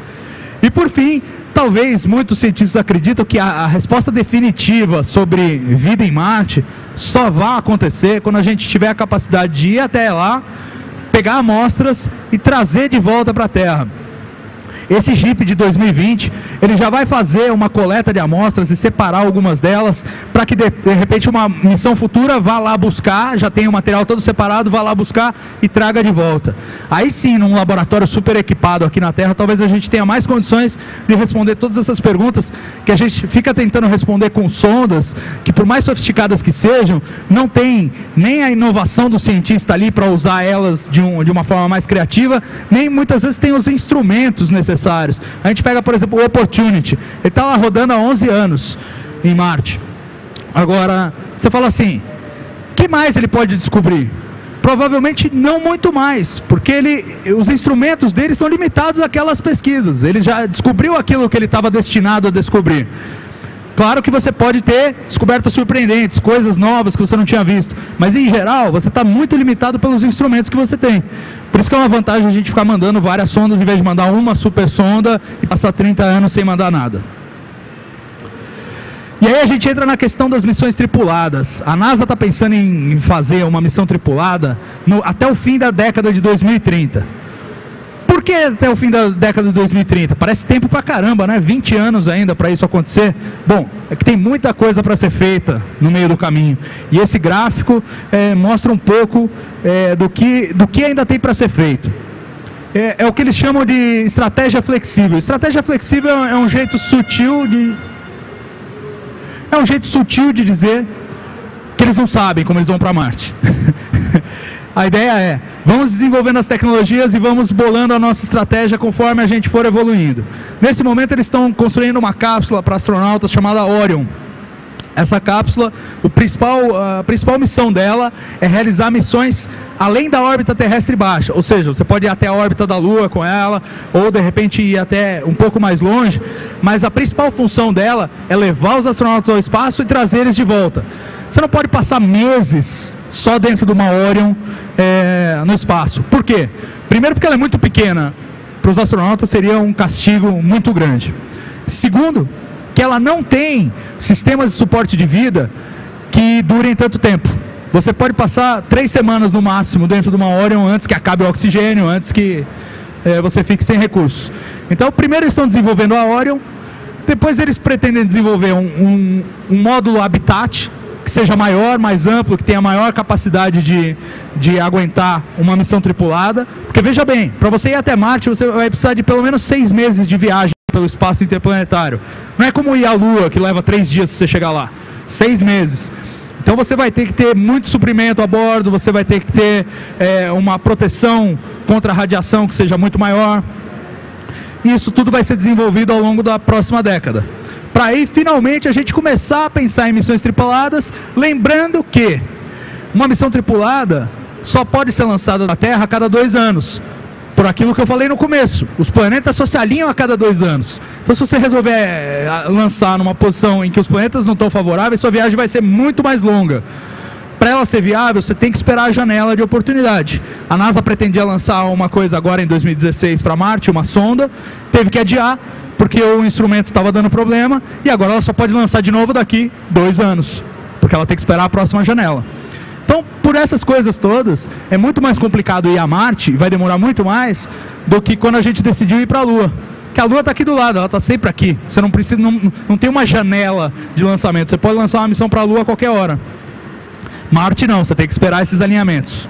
E por fim, talvez muitos cientistas acreditam que a, a resposta definitiva sobre vida em Marte só vai acontecer quando a gente tiver a capacidade de ir até lá, pegar amostras e trazer de volta para a Terra. Esse Jeep de dois mil e vinte, ele já vai fazer uma coleta de amostras e separar algumas delas, para que de, de repente uma missão futura vá lá buscar, já tem o material todo separado, vá lá buscar e traga de volta. Aí sim, num laboratório super equipado aqui na Terra, talvez a gente tenha mais condições de responder todas essas perguntas que a gente fica tentando responder com sondas, que por mais sofisticadas que sejam, não tem nem a inovação do cientista ali para usar elas de, um, de uma forma mais criativa, nem muitas vezes tem os instrumentos necessários. A gente pega, por exemplo, o Opportunity, ele está lá rodando há onze anos em Marte. Agora, você fala assim, o que mais ele pode descobrir? Provavelmente não muito mais, porque ele, os instrumentos dele são limitados àquelas pesquisas. Ele já descobriu aquilo que ele estava destinado a descobrir. Claro que você pode ter descobertas surpreendentes, coisas novas que você não tinha visto, mas em geral você está muito limitado pelos instrumentos que você tem. Por isso que é uma vantagem a gente ficar mandando várias sondas em vez de mandar uma super sonda e passar trinta anos sem mandar nada. E aí a gente entra na questão das missões tripuladas. A NASA está pensando em fazer uma missão tripulada no, até o fim da década de dois mil e trinta. Por Por que até o fim da década de dois mil e trinta? Parece tempo pra caramba, né? vinte anos ainda para isso acontecer. Bom, é que tem muita coisa para ser feita no meio do caminho. E esse gráfico é, mostra um pouco é, do, que, do que ainda tem para ser feito. É, é o que eles chamam de estratégia flexível. Estratégia flexível é um jeito sutil de... É um jeito sutil de dizer que eles não sabem como eles vão para Marte. A ideia é, vamos desenvolvendo as tecnologias e vamos bolando a nossa estratégia conforme a gente for evoluindo. Nesse momento eles estão construindo uma cápsula para astronautas chamada Orion. Essa cápsula, o principal, a principal missão dela é realizar missões além da órbita terrestre baixa. Ou seja, você pode ir até a órbita da Lua com ela, ou de repente ir até um pouco mais longe, mas a principal função dela é levar os astronautas ao espaço e trazer eles de volta. Você não pode passar meses só dentro de uma Orion é, no espaço. Por quê? Primeiro porque ela é muito pequena. Para os astronautas seria um castigo muito grande. Segundo, que ela não tem sistemas de suporte de vida que durem tanto tempo. Você pode passar três semanas no máximo dentro de uma Orion antes que acabe o oxigênio, antes que é, você fique sem recursos. Então, primeiro eles estão desenvolvendo a Orion, depois eles pretendem desenvolver um, um, um módulo Habitat, que seja maior, mais amplo, que tenha maior capacidade de, de aguentar uma missão tripulada. Porque veja bem, para você ir até Marte, você vai precisar de pelo menos seis meses de viagem pelo espaço interplanetário. Não é como ir à Lua, que leva três dias para você chegar lá. Seis meses. Então você vai ter que ter muito suprimento a bordo, você vai ter que ter é, uma proteção contra a radiação que seja muito maior. Isso tudo vai ser desenvolvido ao longo da próxima década. Para aí, finalmente, a gente começar a pensar em missões tripuladas, lembrando que uma missão tripulada só pode ser lançada da Terra a cada dois anos. Por aquilo que eu falei no começo, os planetas só se alinham a cada dois anos. Então, se você resolver é, lançar numa posição em que os planetas não estão favoráveis, sua viagem vai ser muito mais longa. Para ela ser viável, você tem que esperar a janela de oportunidade. A NASA pretendia lançar uma coisa agora em dois mil e dezesseis para Marte, uma sonda, teve que adiar, porque o instrumento estava dando problema, e agora ela só pode lançar de novo daqui dois anos, porque ela tem que esperar a próxima janela. Então, por essas coisas todas, é muito mais complicado ir a Marte, e vai demorar muito mais, do que quando a gente decidiu ir para a Lua. Porque a Lua está aqui do lado, ela está sempre aqui. Você não precisa, não, não tem uma janela de lançamento, você pode lançar uma missão para a Lua a qualquer hora. Marte não, você tem que esperar esses alinhamentos.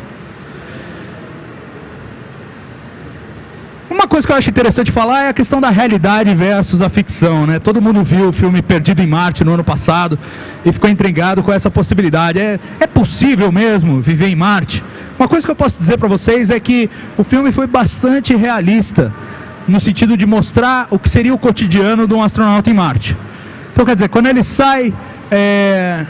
Uma coisa que eu acho interessante falar é a questão da realidade versus a ficção, né? Todo mundo viu o filme Perdido em Marte no ano passado e ficou intrigado com essa possibilidade. É, é possível mesmo viver em Marte? Uma coisa que eu posso dizer para vocês é que o filme foi bastante realista, no sentido de mostrar o que seria o cotidiano de um astronauta em Marte. Então, quer dizer, quando ele sai é,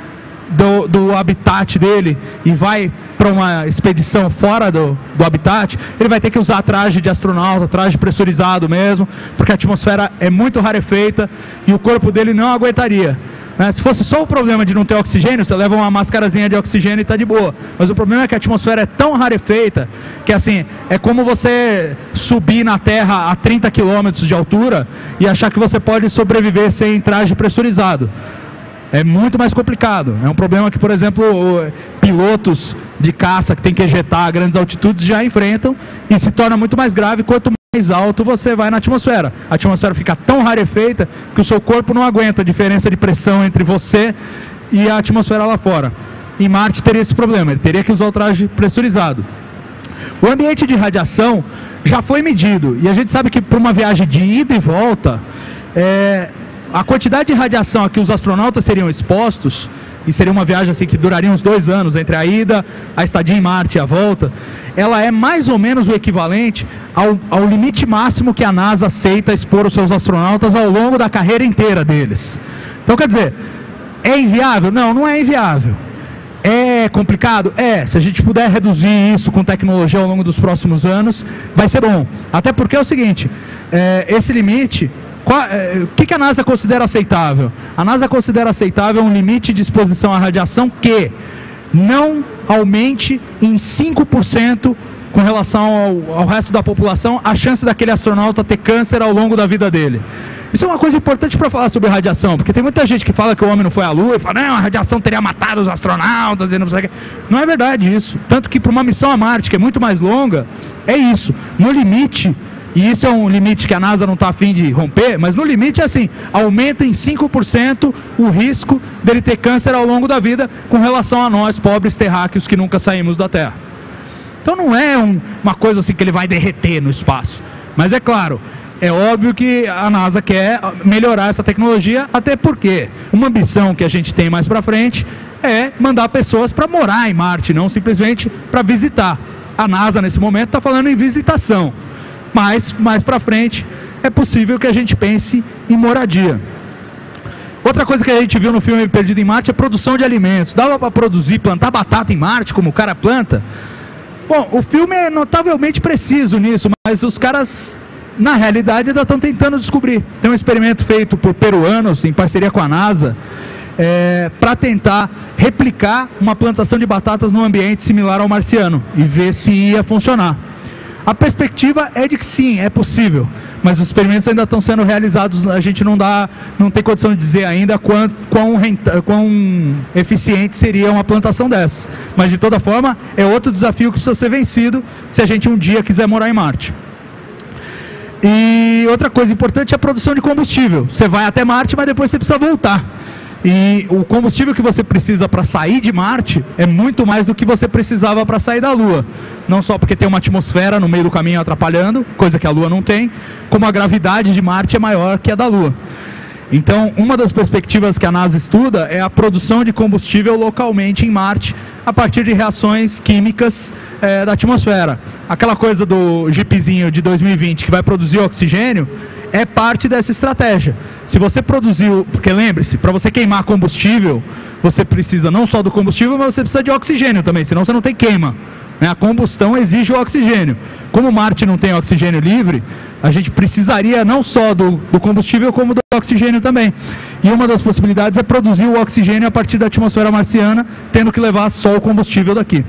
do, do habitat dele e vai para uma expedição fora do, do habitat, ele vai ter que usar traje de astronauta, traje pressurizado mesmo, porque a atmosfera é muito rarefeita e o corpo dele não aguentaria. Né? Se fosse só o problema de não ter oxigênio, você leva uma máscarazinha de oxigênio e está de boa. Mas o problema é que a atmosfera é tão rarefeita que, assim, é como você subir na Terra a trinta quilômetros de altura e achar que você pode sobreviver sem traje pressurizado. É muito mais complicado. É um problema que, por exemplo, pilotos de caça que tem que ejetar a grandes altitudes já enfrentam e se torna muito mais grave quanto mais alto você vai na atmosfera. A atmosfera fica tão rarefeita que o seu corpo não aguenta a diferença de pressão entre você e a atmosfera lá fora. Em Marte teria esse problema, ele teria que usar o traje pressurizado. O ambiente de radiação já foi medido e a gente sabe que para uma viagem de ida e volta, é, a quantidade de radiação a que os astronautas seriam expostos, e seria uma viagem assim que duraria uns dois anos, entre a ida, a estadia em Marte e a volta, ela é mais ou menos o equivalente ao, ao limite máximo que a NASA aceita expor os seus astronautas ao longo da carreira inteira deles. Então, quer dizer, é inviável? Não, não é inviável. É complicado? É. Se a gente puder reduzir isso com tecnologia ao longo dos próximos anos, vai ser bom. Até porque é o seguinte, é, esse limite... Qual, é, o que, que a NASA considera aceitável? A NASA considera aceitável um limite de exposição à radiação que não aumente em cinco por cento com relação ao, ao resto da população, a chance daquele astronauta ter câncer ao longo da vida dele. Isso é uma coisa importante para falar sobre radiação, porque tem muita gente que fala que o homem não foi à Lua e fala, não, a radiação teria matado os astronautas e não sei o que. Não é verdade isso. Tanto que para uma missão a Marte, que é muito mais longa, é isso. No limite, e isso é um limite que a NASA não está afim de romper, mas no limite é assim, aumenta em cinco por cento o risco dele ter câncer ao longo da vida com relação a nós, pobres terráqueos que nunca saímos da Terra. Então não é um, uma coisa assim que ele vai derreter no espaço. Mas é claro, é óbvio que a NASA quer melhorar essa tecnologia, até porque uma ambição que a gente tem mais para frente é mandar pessoas para morar em Marte, não simplesmente para visitar. A NASA nesse momento está falando em visitação, mas mais para frente é possível que a gente pense em moradia. Outra coisa que a gente viu no filme Perdido em Marte é produção de alimentos. Dava para produzir, plantar batata em Marte como o cara planta? Bom, o filme é notavelmente preciso nisso, mas os caras, na realidade, ainda estão tentando descobrir. Tem um experimento feito por peruanos, em parceria com a NASA, é, para tentar replicar uma plantação de batatas num ambiente similar ao marciano e ver se ia funcionar. A perspectiva é de que sim, é possível, mas os experimentos ainda estão sendo realizados, a gente não, dá, não tem condição de dizer ainda quão, quão, renta, quão eficiente seria uma plantação dessas. Mas de toda forma, é outro desafio que precisa ser vencido se a gente um dia quiser morar em Marte. E outra coisa importante é a produção de combustível. Você vai até Marte, mas depois você precisa voltar. E o combustível que você precisa para sair de Marte é muito mais do que você precisava para sair da Lua. Não só porque tem uma atmosfera no meio do caminho atrapalhando, coisa que a Lua não tem, como a gravidade de Marte é maior que a da Lua. Então, uma das perspectivas que a NASA estuda é a produção de combustível localmente em Marte, a partir de reações químicas é, da atmosfera. Aquela coisa do Jeepzinho de dois mil e vinte que vai produzir oxigênio, é parte dessa estratégia. Se você produziu, porque lembre-se, para você queimar combustível, você precisa não só do combustível, mas você precisa de oxigênio também, senão você não tem queima. A combustão exige o oxigênio. Como Marte não tem oxigênio livre, a gente precisaria não só do, do combustível, como do oxigênio também. E uma das possibilidades é produzir o oxigênio a partir da atmosfera marciana, tendo que levar só o combustível daqui.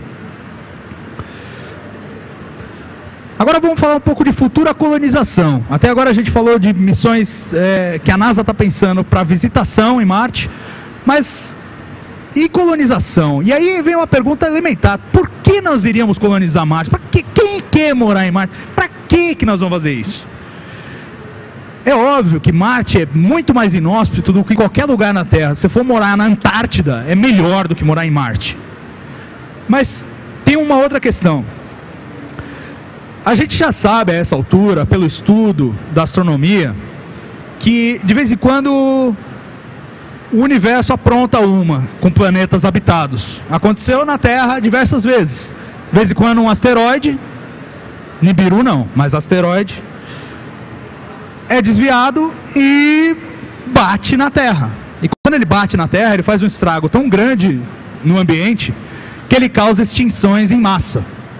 Agora vamos falar um pouco de futura colonização. Até agora a gente falou de missões é, que a NASA está pensando para visitação em Marte, mas e colonização? E aí vem uma pergunta elementar: por que nós iríamos colonizar Marte? Pra que, quem quer morar em Marte? Para que, que nós vamos fazer isso? É óbvio que Marte é muito mais inóspito do que qualquer lugar na Terra. Se for morar na Antártida, é melhor do que morar em Marte. Mas tem uma outra questão. A gente já sabe a essa altura, pelo estudo da astronomia, que de vez em quando o universo apronta uma com planetas habitados. Aconteceu na Terra diversas vezes. De vez em quando um asteroide, Nibiru não, mas asteroide, é desviado e bate na Terra. E quando ele bate na Terra, ele faz um estrago tão grande no ambiente que ele causa extinções em massa.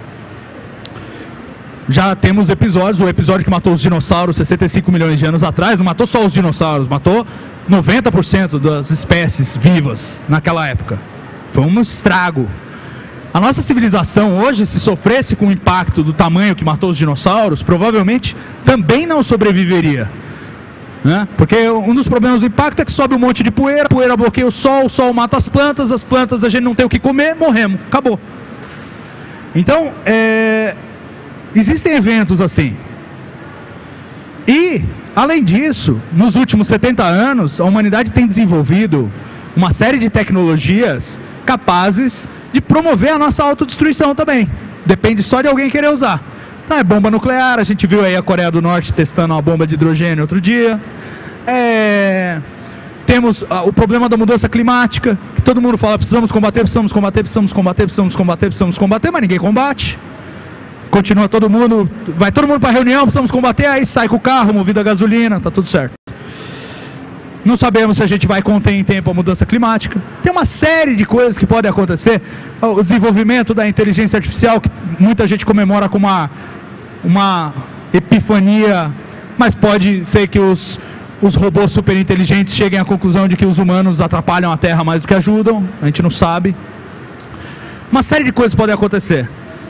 Já temos episódios, o episódio que matou os dinossauros sessenta e cinco milhões de anos atrás, não matou só os dinossauros, matou noventa por cento das espécies vivas naquela época. Foi um estrago. A nossa civilização hoje, se sofresse com o impacto do tamanho que matou os dinossauros, provavelmente também não sobreviveria. Né? Porque um dos problemas do impacto é que sobe um monte de poeira, a poeira bloqueia o sol, o sol mata as plantas, as plantas a gente não tem o que comer, morremos, acabou. Então, é... existem eventos assim. E, além disso, nos últimos setenta anos, a humanidade tem desenvolvido uma série de tecnologias capazes de promover a nossa autodestruição também. Depende só de alguém querer usar. Então, é bomba nuclear, a gente viu aí a Coreia do Norte testando uma bomba de hidrogênio outro dia. É... Temos ah, o problema da mudança climática, que todo mundo fala, precisamos combater, precisamos combater, precisamos combater, precisamos combater, precisamos combater, mas ninguém combate. Continua todo mundo, vai todo mundo para reunião, precisamos combater, aí sai com o carro, movido a gasolina, tá tudo certo. Não sabemos se a gente vai conter em tempo a mudança climática. Tem uma série de coisas que podem acontecer. O desenvolvimento da inteligência artificial, que muita gente comemora como uma, uma epifania, mas pode ser que os, os robôs super inteligentes cheguem à conclusão de que os humanos atrapalham a Terra mais do que ajudam, a gente não sabe. Uma série de coisas podem acontecer.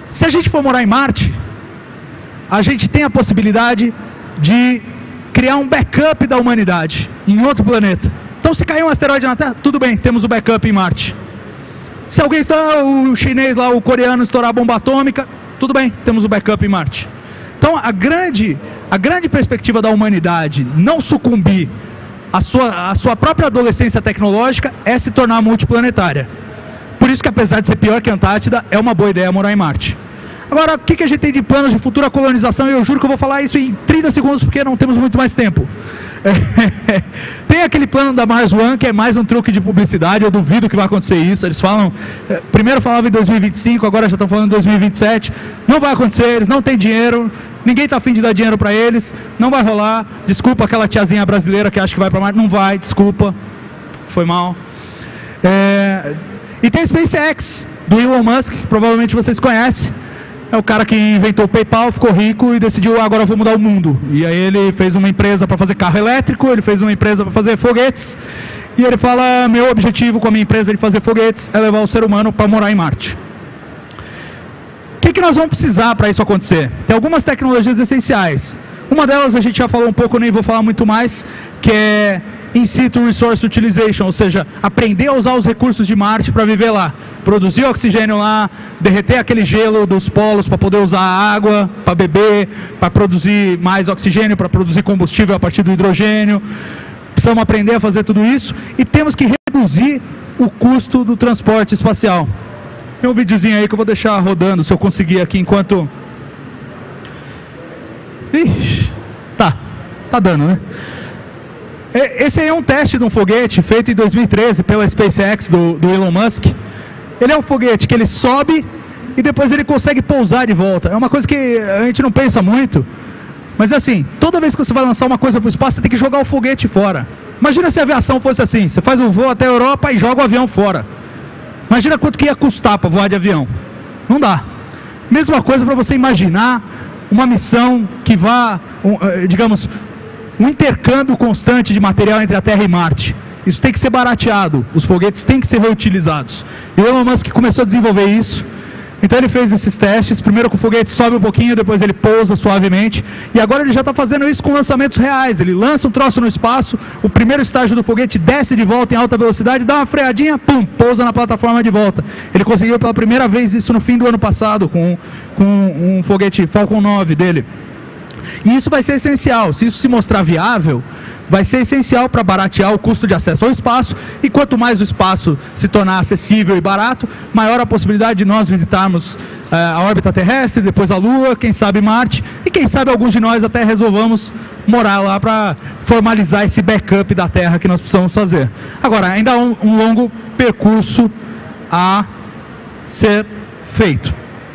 Se a gente for morar em Marte, a gente tem a possibilidade de criar um backup da humanidade em outro planeta. Então, se cair um asteroide na Terra, tudo bem, temos o backup em Marte. Se alguém estourar, o chinês lá, o coreano estourar a bomba atômica, tudo bem, temos o backup em Marte. Então, a grande, a grande perspectiva da humanidade não sucumbir à sua, à sua própria adolescência tecnológica é se tornar multiplanetária. Por isso que, apesar de ser pior que a Antártida, é uma boa ideia morar em Marte. Agora, o que, que a gente tem de planos de futura colonização? Eu juro que eu vou falar isso em trinta segundos, porque não temos muito mais tempo. É, tem aquele plano da Mars One, que é mais um truque de publicidade. Eu duvido que vai acontecer isso. Eles falam, é, primeiro falavam em dois mil e vinte e cinco, agora já estão falando em dois mil e vinte e sete. Não vai acontecer, eles não têm dinheiro, ninguém está afim de dar dinheiro para eles, não vai rolar. Desculpa aquela tiazinha brasileira que acha que vai para Marte, não vai, desculpa, foi mal. É, e tem a SpaceX, do Elon Musk, que provavelmente vocês conhecem. É o cara que inventou o PayPal, ficou rico e decidiu, agora eu vou mudar o mundo. E aí ele fez uma empresa para fazer carro elétrico, ele fez uma empresa para fazer foguetes. E ele fala, meu objetivo com a minha empresa de fazer foguetes é levar o ser humano para morar em Marte. O que, que nós vamos precisar para isso acontecer? Tem algumas tecnologias essenciais. Uma delas a gente já falou um pouco, nem vou falar muito mais, que é In situ Resource Utilization, ou seja, aprender a usar os recursos de Marte para viver lá. Produzir oxigênio lá, derreter aquele gelo dos polos para poder usar a água, para beber, para produzir mais oxigênio, para produzir combustível a partir do hidrogênio. Precisamos aprender a fazer tudo isso e temos que reduzir o custo do transporte espacial. Tem um videozinho aí que eu vou deixar rodando, se eu conseguir aqui enquanto... Ixi, tá, tá dando, né? Esse aí é um teste de um foguete feito em dois mil e treze pela SpaceX do, do Elon Musk. Ele é um foguete que ele sobe e depois ele consegue pousar de volta. É uma coisa que a gente não pensa muito, mas é assim, toda vez que você vai lançar uma coisa para o espaço, você tem que jogar o foguete fora. Imagina se a aviação fosse assim, você faz um voo até a Europa e joga o avião fora. Imagina quanto que ia custar para voar de avião. Não dá. Mesma coisa para você imaginar uma missão que vá, um, digamos... um intercâmbio constante de material entre a Terra e Marte. Isso tem que ser barateado, os foguetes têm que ser reutilizados. E o Elon Musk começou a desenvolver isso, então ele fez esses testes, primeiro com o foguete sobe um pouquinho, depois ele pousa suavemente, e agora ele já está fazendo isso com lançamentos reais. Ele lança um troço no espaço, o primeiro estágio do foguete desce de volta em alta velocidade, dá uma freadinha, pum, pousa na plataforma de volta. Ele conseguiu pela primeira vez isso no fim do ano passado, com, com um foguete Falcon nove dele. E isso vai ser essencial. Se isso se mostrar viável, vai ser essencial para baratear o custo de acesso ao espaço, e quanto mais o espaço se tornar acessível e barato, maior a possibilidade de nós visitarmos uh, a órbita terrestre, depois a Lua, quem sabe Marte, e quem sabe alguns de nós até resolvamos morar lá para formalizar esse backup da Terra que nós precisamos fazer. Agora, ainda há um, um longo percurso a ser feito.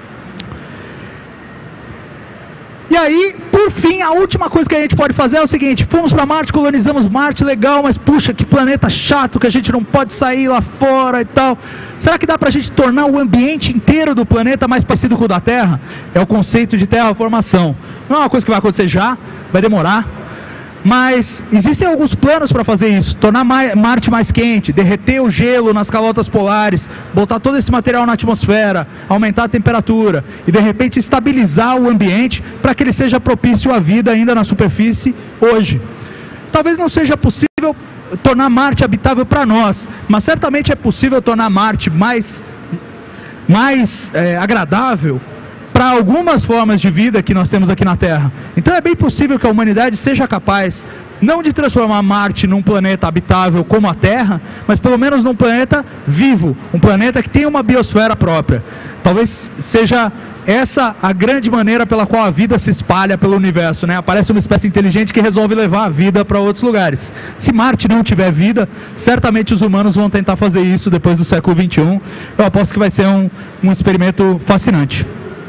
E aí, por fim, a última coisa que a gente pode fazer é o seguinte: fomos para Marte, colonizamos Marte, legal, mas puxa, que planeta chato, que a gente não pode sair lá fora e tal. Será que dá para a gente tornar o ambiente inteiro do planeta mais parecido com o da Terra? É o conceito de terraformação. Não é uma coisa que vai acontecer já, vai demorar. Mas existem alguns planos para fazer isso: tornar Marte mais quente, derreter o gelo nas calotas polares, botar todo esse material na atmosfera, aumentar a temperatura e de repente estabilizar o ambiente para que ele seja propício à vida ainda na superfície hoje. Talvez não seja possível tornar Marte habitável para nós, mas certamente é possível tornar Marte mais, mais é, agradável para algumas formas de vida que nós temos aqui na Terra. Então é bem possível que a humanidade seja capaz, não de transformar Marte num planeta habitável como a Terra, mas pelo menos num planeta vivo, um planeta que tenha uma biosfera própria. Talvez seja essa a grande maneira pela qual a vida se espalha pelo universo, né? Aparece uma espécie inteligente que resolve levar a vida para outros lugares. Se Marte não tiver vida, certamente os humanos vão tentar fazer isso depois do século vinte e um. Eu aposto que vai ser um, um experimento fascinante.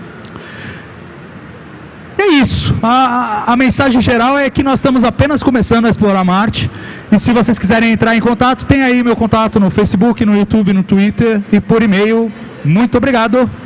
É isso, a, a, a mensagem geral é que nós estamos apenas começando a explorar Marte, e se vocês quiserem entrar em contato, tem aí meu contato no Facebook, no YouTube, no Twitter e por e-mail. Muito obrigado.